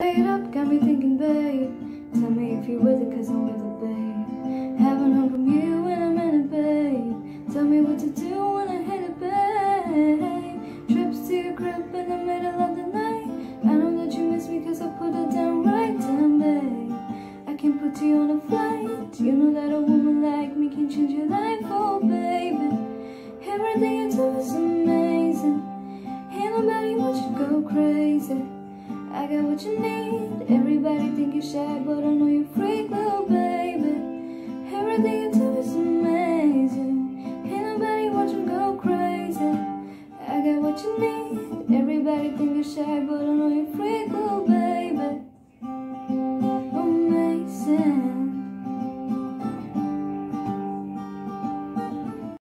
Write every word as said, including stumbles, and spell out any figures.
Straight up, got me thinking, babe. Tell me if you're with it, cause I'm with it, babe. Haven't heard from you when I'm in it, babe. Tell me what to do when I hit it, babe. Trips to your crib in the middle of the night. I know that you miss me cause I put it down right down, babe. I can put you on a flight. You know that a woman like me can change your life, oh baby. Everything you do is amazing. Ain't nobody want you to go crazy. I got what you need. Everybody think you're shy, but I know you're freak, little baby. Everything you do is amazing. Ain't nobody want you to go crazy. I got what you need. Everybody think you're shy, but I know you're freak, little